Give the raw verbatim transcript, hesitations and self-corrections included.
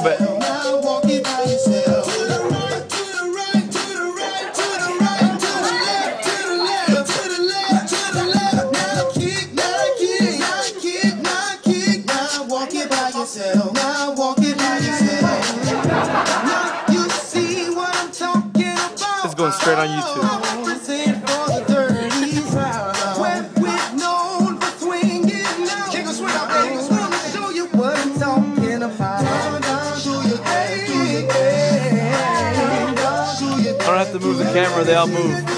bit. Now walk it by yourself. To the right, to the right, to the right, to the right, to the left, to the left, to the left, to the left. Now kick, now kick, now kick, now kick. Now walk it by yourself. Now walk it by yourself. Now you see what I'm talking about. It's going straight on YouTube. I represent for the dirty crowd. Where we're known for swinging now. King of swing out, baby. I wanna show you what I'm talking about. Down, down to your day, down to your day. I don't have to move the camera, they all move.